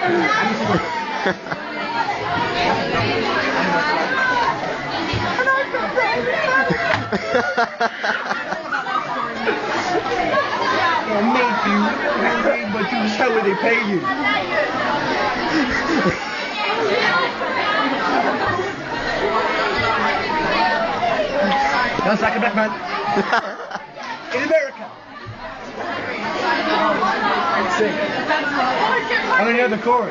Make you, but you show where they pay you. That's like a black man. In America. Sing. I don't know the chorus.